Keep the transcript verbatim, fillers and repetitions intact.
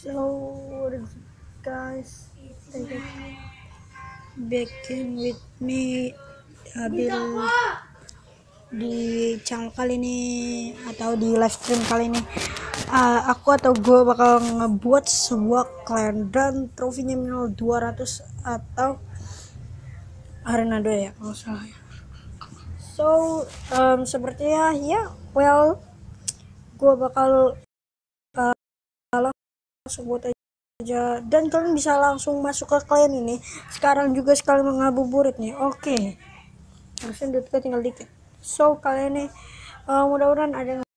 So what is it, guys? Back in with me Sambil di channel kali ini atau di live stream kali ini. Uh, aku atau gue bakal ngebuat sebuah clan dan trofinya minimal dua ratus atau arena dua ya kalau salah ya. So um, sepertinya ya well gue bakal uh, langsung buat aja dan kalian bisa langsung masuk ke clan ini sekarang juga sekali mengabuburit nih. Oke, okay. Harusnya duitnya tinggal dikit. So kalian ini uh, mudah-mudahan ada yang